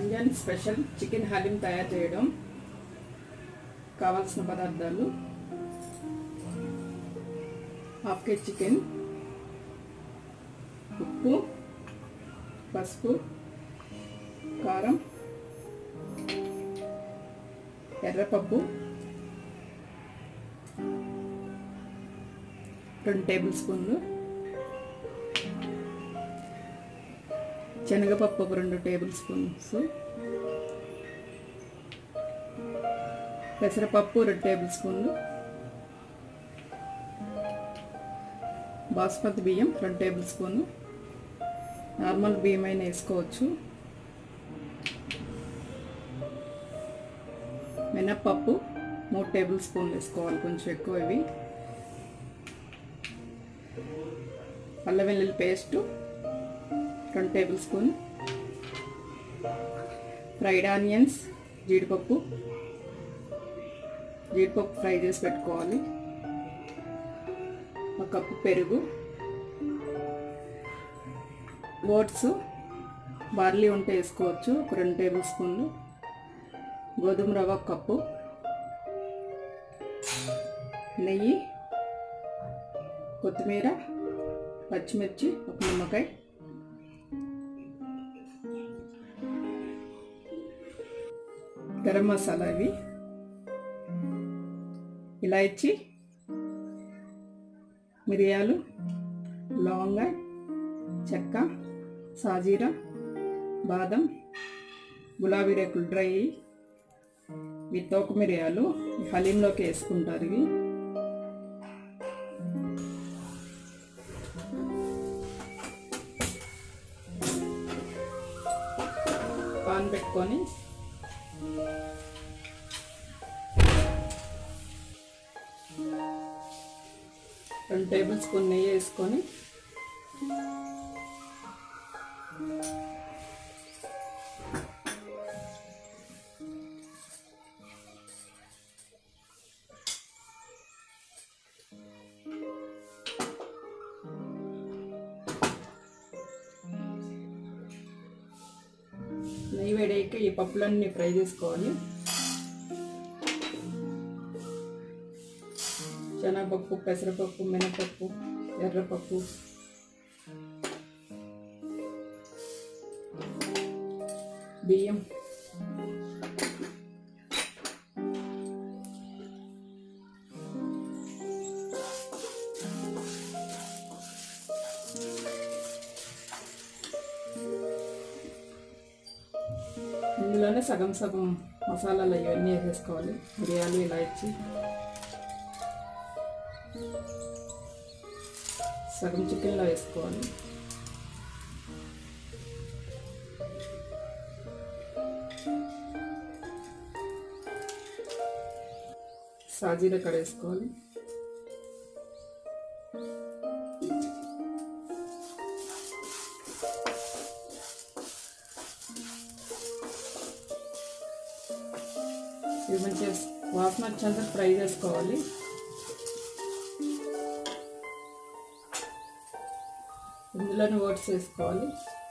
Ramzan special chicken haleem తయారు చేయడం కావాల్సిన పదార్థాలు హాఫ్ కేజీ చికెన్, ఉప్పు, పసుపు, కారం, ఎర్రపప్పు 2 టేబుల్ స్పూన్లు, శనగపప్పు 2 టేబుల్ స్పూన్స్, పెసరపప్పు 2 టేబుల్ స్పూన్లు, బాస్మతి బియ్యం 2 టేబుల్ స్పూన్లు, నార్మల్ బియ్యం అయినా వేసుకోవచ్చు, మినప్పప్పు 3 టేబుల్ స్పూన్లు వేసుకోవాలి, కొంచెం ఎక్కువ ఇవి, అల్లం వెల్లుల్లి paste 2 tablespoon, fried onions, జీడిపప్పు ఫ్రై చేసి పెట్టుకోవాలి, 1 కప్పు పెరుగు, ఓట్స్ బార్లీ ఉంటే వేసుకోవచ్చు 2 టేబుల్ స్పూన్లు, గోధుమ రవ్వ 1 కప్పు, నెయ్యి, కొత్తిమీర, పచ్చిమిర్చి, 1 నిమ్మకాయ, గరం మసాలా ఇవి, ఇలాచి, మిరియాలు, లవంగ, చెక్క, సాజీరా, బాదం, గులాబీ రేకులు డ్రై, ఇవి తోక మిరియాలు హలీంలోకి వేసుకుంటారు. ఇవి పాన్ పెట్టుకొని రెండు టేబుల్ స్పూన్ నెయ్యి వేసుకొని నెయ్యి వేడయ్యాక ఈ పప్పులన్నీ ఫ్రై చేసుకోవాలి. శనగపప్పు, పెసరపప్పు, మినపప్పు, ఎర్రపప్పు, బియ్యం, ఇందులోనే సగం సగం మసాలాలు ఇవన్నీ వేసేసుకోవాలి. మిరియాలు, ఇలాచి, సగం చికెన్లో వేసుకోవాలి. సాజీరా కడ వేసుకోవాలి. ఇవి మంచిగా వాసన వచ్చేంత ఫ్రై చేసుకోవాలి. ఇందులోనే ఓట్స్ వేసుకోవాలి.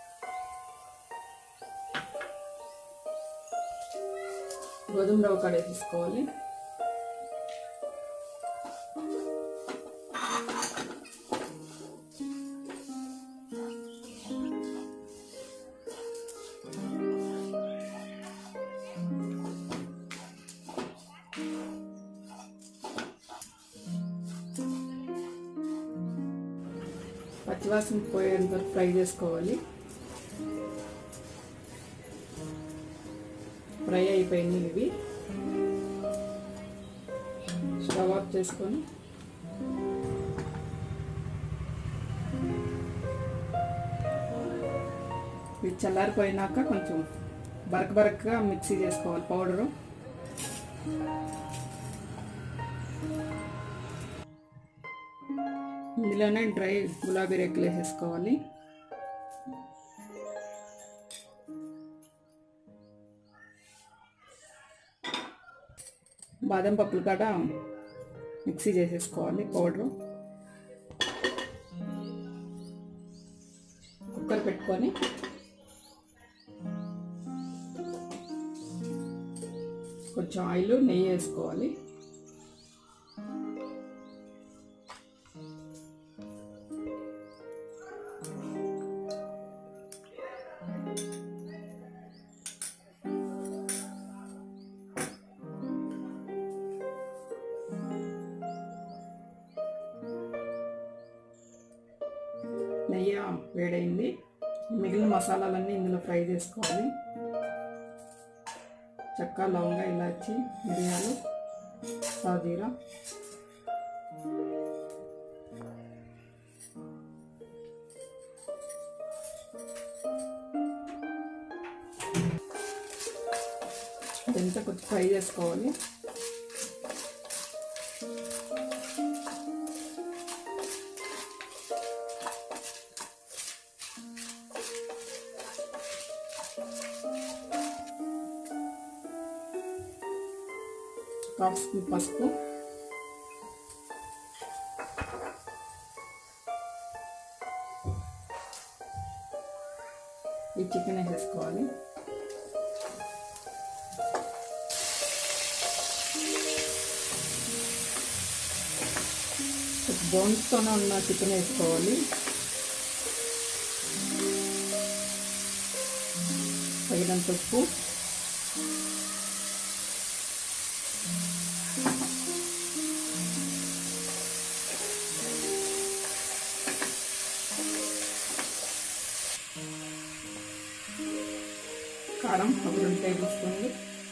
గోధుమ రవ్వ కడ వేసుకోవాలి. పచ్చివాసన పోయేంత వరకు ఫ్రై చేసుకోవాలి. ఫ్రై అయిపోయింది. ఇవి స్టవ్ ఆఫ్ చేసుకొని ఇవి చల్లారిపోయినాక కొంచెం బరకగా మిక్సీ చేసుకోవాలి పౌడరు. ఇందులోనే డ్రై గులాబీ రేకులు వేసేసుకోవాలి. బాదం పప్పులు కూడా మిక్సీ చేసేసుకోవాలి పౌడరు. కుక్కర్ పెట్టుకొని కొంచెం ఆయిల్ నెయ్యి వేసుకోవాలి. నెయ్యి వేడైంది. మిగిలిన మసాలాలన్నీ ఇందులో ఫ్రై చేసుకోవాలి. చెక్క, లవంగ, ఇలాచి, మిరియాలు, సాజీరా, ఇదంతా కొంచెం ఫ్రై చేసుకోవాలి. హాఫ్ స్పూన్ పసుపు, ఈ చికెన్ వేసేసుకోవాలి. బోన్స్తోనే ఉన్న చికెన్ వేసుకోవాలి. తగినంత ఉప్పు, కారం ఒక 2 టేబుల్ స్పూన్లు,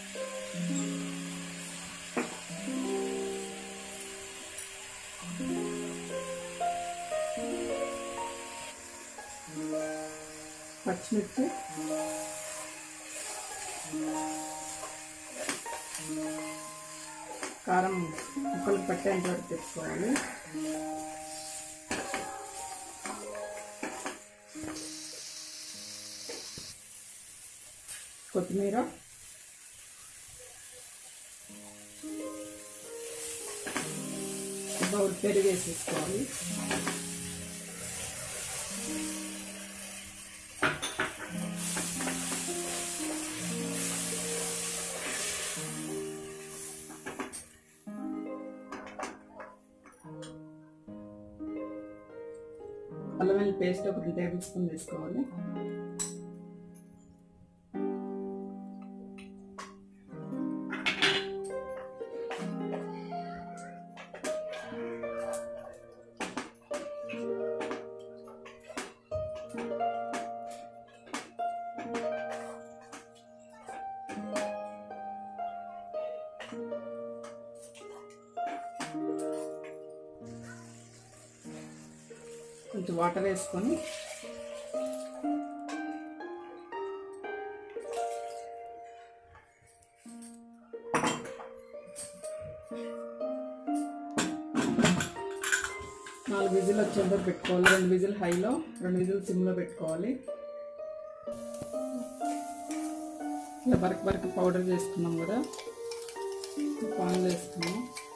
పచ్చిమిర్చి, కారం ముక్కలు పట్టేంత వరకు తెచ్చుకోవాలి. కొత్తిమీర, బౌల్ పెరుగు వేసేసుకోవాలి. అల్లం వెల్లుల్లి పేస్ట్ ఒక 2 టేబుల్ స్పూన్ వేసుకోవాలి. కొంచెం వాటర్ వేసుకొని నాలుగు విజిల్ వచ్చేంత పెట్టుకోవాలి. 2 విజిల్ హైలో, 2 విజిల్ సిమ్లో పెట్టుకోవాలి. ఇలా బరక పౌడర్ చేసుకున్నాం కదా, పాన్ వేసుకున్నాం.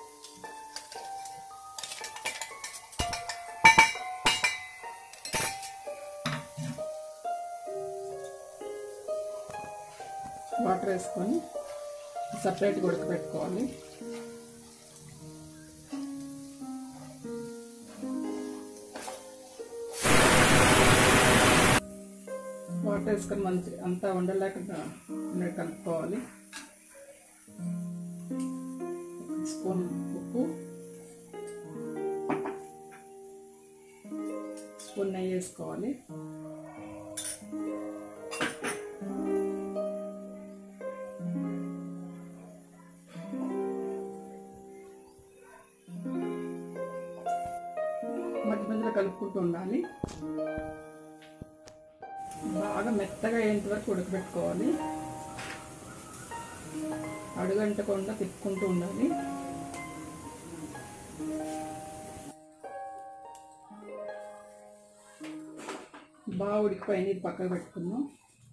వాటర్ వేసుకొని సపరేట్గా ఉడకబెట్టుకోవాలి. వాటర్ వేసుకొని మంచి అంతా ఉండలేకుండా కలుపుకోవాలి. స్పూన్ ఉప్పు, స్పూన్ నెయ్యి వేసుకోవాలి. మధ్య మధ్యలో కలుపుకుంటూ ఉండాలి. బాగా మెత్తగా అయ్యేంత వరకు ఉడకబెట్టుకోవాలి. అడుగంటకుండా తిప్పుకుంటూ ఉండాలి. బాగా ఉడికిపోయింది, ఇది పక్కకు పెట్టుకుందాం.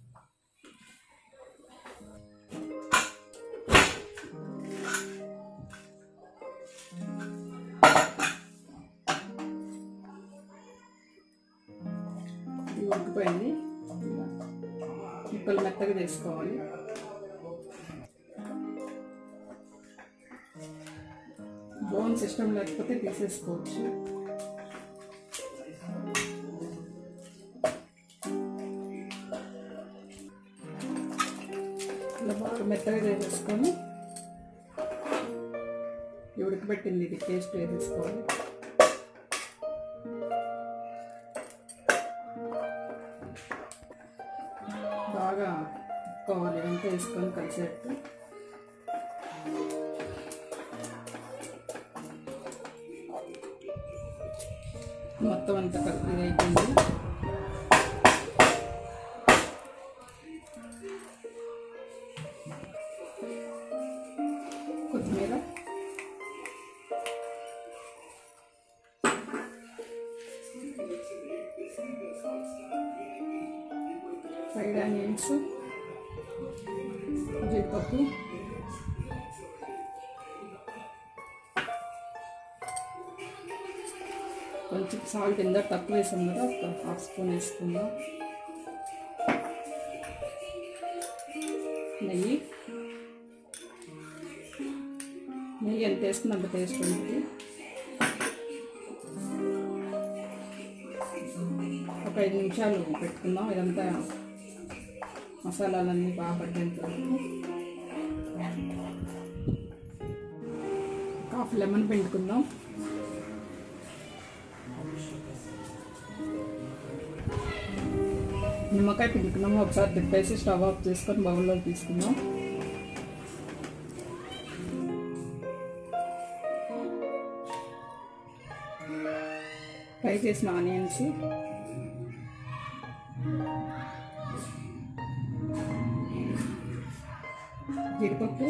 ఉడికిపోయింది, ముక్కలు మెత్తగా చేసుకోవాలి. బోన్స్ ఇష్టం లేకపోతే తీసేసుకోవచ్చు. ఇలా బాగా మెత్తగా చేసేసుకొని ఉడకబెట్టింది ఇది పేస్ట్ వేసేసుకోవాలి. బాగా తిప్పుకోవాలి, ఇదంతా వేసుకొని కలిసేట్టు. మొత్తం అంతా కలిపి అయిపోయింది. కొత్తిమీర, ఫ్రైడ్ ఆనియన్స్, జీడిపప్పు, కొంచెం సాల్ట్ ఇందాక తక్కువ వేసాం కదా, ఒక హాఫ్ స్పూన్ వేసుకుందాం. నెయ్యి ఎంత వేసుకున్న అంత టేస్ట్ ఉంటుంది. ఒక 5 నిమిషాలు పెట్టుకుందాం, ఇదంతా మసాలాలన్నీ బాగా పట్టేంత వరకు. హాఫ్ లెమన్ పిండుకుందాం. నిమ్మకాయ పిండుకున్నాము. ఒకసారి తిప్పేసి స్టవ్ ఆఫ్ చేసుకొని బౌల్లో తీసుకుందాం. ఫ్రై చేసిన ఆనియన్స్, జీడిపప్పు,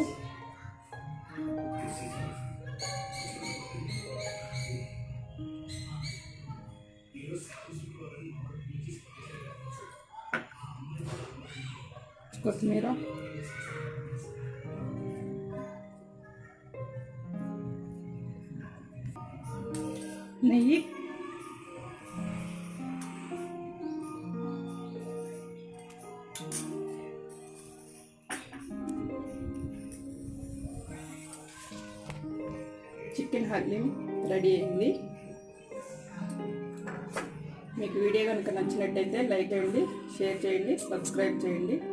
కొత్తిమీర, నెయ్యి, చికెన్ హలీం రెడీ అయింది. మీకు వీడియో కనుక నచ్చినట్టయితే లైక్ చేయండి, షేర్ చేయండి, సబ్స్క్రైబ్ చేయండి.